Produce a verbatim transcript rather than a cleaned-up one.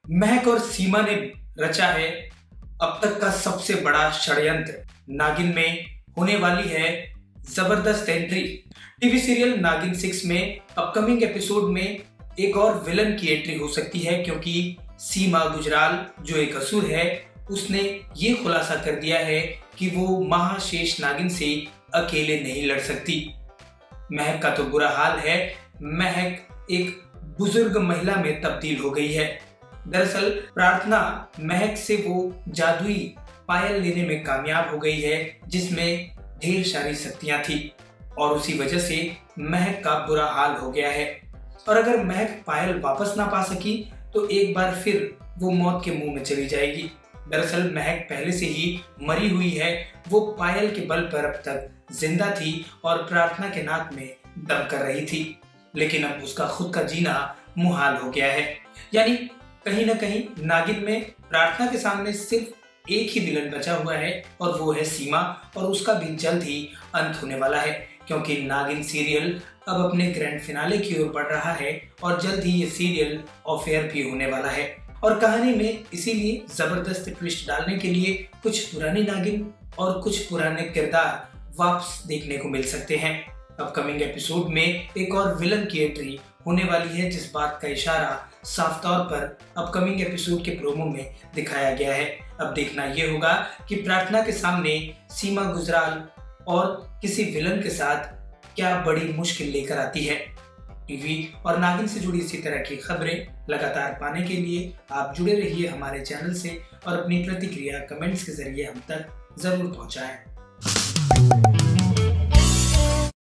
महक और सीमा ने रचा है अब तक का सबसे बड़ा षड्यंत्र। नागिन में होने वाली है जबरदस्त entry. TV serial Naagin six में अपकमिंग एपिसोड में एक और विलन की एंट्री हो सकती है, क्योंकि सीमा गुजराल जो एक असुर है उसने ये खुलासा कर दिया है कि वो महाशेष नागिन से अकेले नहीं लड़ सकती। महक का तो बुरा हाल है, महक एक बुजुर्ग महिला में तब्दील हो गई है। दरअसल प्रार्थना महक से वो जादुई पायल लेने में कामयाब हो गई है जिसमें ढेर सारी शक्तियां थी, और उसी वजह से महक का बुरा हाल हो गया है। और अगर महक पायल वापस ना पा सकी तो एक बार फिर वो मौत के मुंह में चली जाएगी। दरअसल महक पहले से ही मरी हुई है, वो पायल के बल पर अब तक जिंदा थी और प्रार्थना के नाक में दम कर रही थी, लेकिन अब उसका खुद का जीना मुहाल हो गया है। यानी कहीं ना कहीं नागिन में प्रार्थना के सामने सिर्फ एक ही विलन बचा हुआ है और वो है सीमा, और उसका भी जल्द ही अंत होने वाला है, क्योंकि नागिन सीरियल अब अपने ग्रैंड फिनाले की ओर बढ़ रहा है और जल्द ही ये सीरियल ऑफ एयर भी होने वाला है। और कहानी में इसीलिए जबरदस्त ट्विस्ट डालने के लिए कुछ पुरानी नागिन और कुछ पुराने किरदार वापस देखने को मिल सकते हैं। अपकमिंग एपिसोड में एक और विलन की एंट्री होने वाली है, जिस बात का इशारा साफ तौर पर अपकमिंग एपिसोड के प्रोमो में दिखाया गया है। अब देखना यह होगा कि प्रार्थना के सामने सीमा गुजराल और किसी विलन के साथ क्या बड़ी मुश्किल लेकर आती है। टीवी और नागिन से जुड़ी इसी तरह की खबरें लगातार पाने के लिए आप जुड़े रहिए हमारे चैनल से और अपनी प्रतिक्रिया कमेंट्स के जरिए हम तक जरूर पहुंचाएं।